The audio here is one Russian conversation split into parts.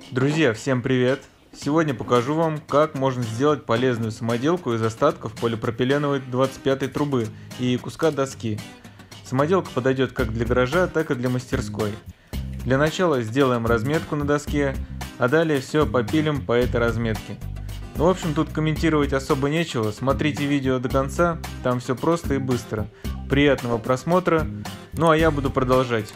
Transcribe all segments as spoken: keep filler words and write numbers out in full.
Друзья, всем привет! Сегодня покажу вам, как можно сделать полезную самоделку из остатков полипропиленовой двадцать пятой трубы и куска доски. Самоделка подойдет как для гаража, так и для мастерской. Для начала сделаем разметку на доске, а далее все попилим по этой разметке. Ну, в общем, тут комментировать особо нечего, смотрите видео до конца, там все просто и быстро. Приятного просмотра, ну а я буду продолжать.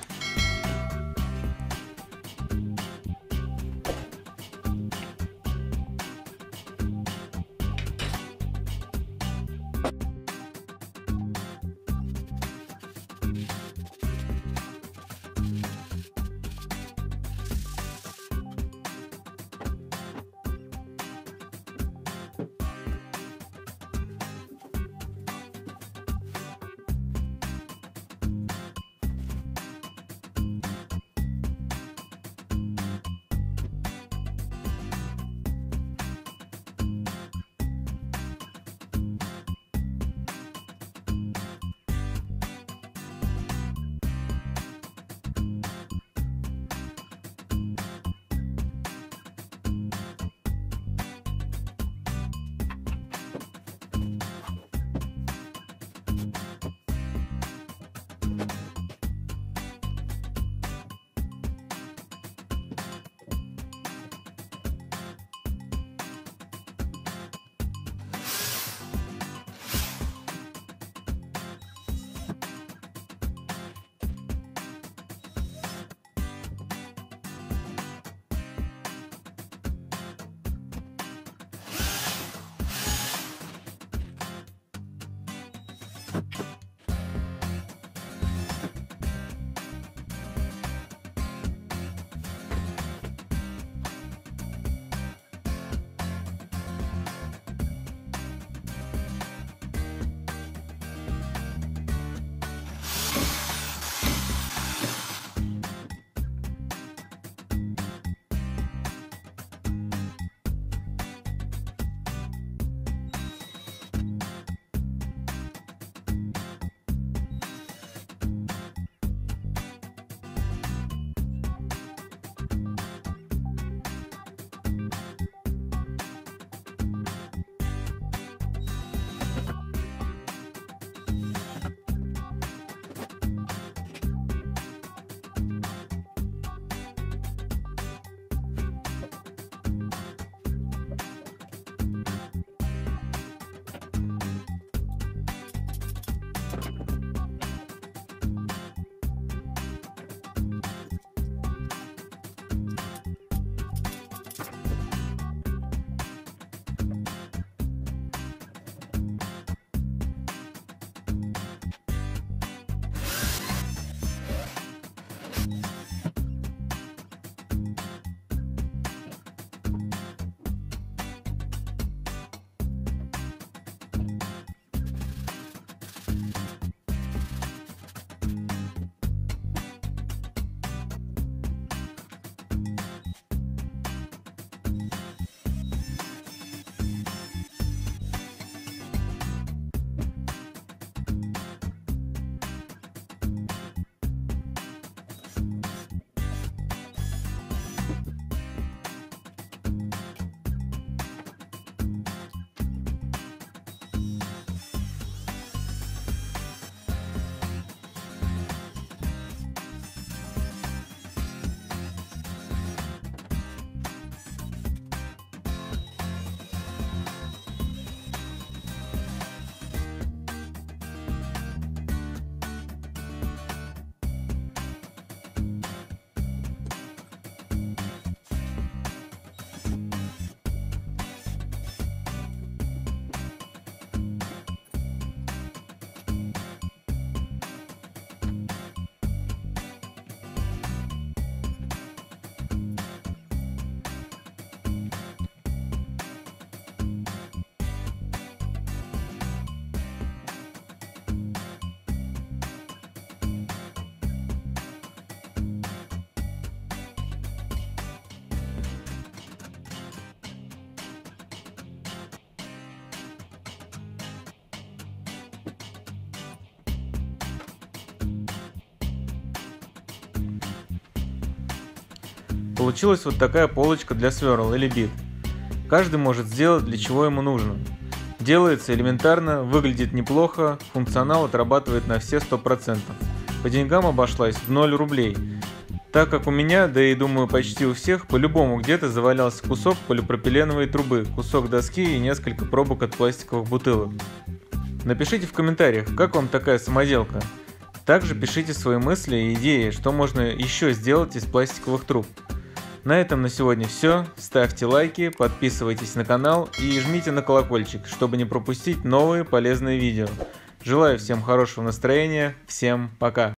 Получилась вот такая полочка для сверл или бит. Каждый может сделать, для чего ему нужно. Делается элементарно, выглядит неплохо, функционал отрабатывает на все сто процентов. По деньгам обошлась в ноль рублей. Так как у меня, да и думаю почти у всех, по-любому где-то завалялся кусок полипропиленовой трубы, кусок доски и несколько пробок от пластиковых бутылок. Напишите в комментариях, как вам такая самоделка. Также пишите свои мысли и идеи, что можно еще сделать из пластиковых труб. На этом на сегодня все. Ставьте лайки, подписывайтесь на канал и жмите на колокольчик, чтобы не пропустить новые полезные видео. Желаю всем хорошего настроения. Всем пока!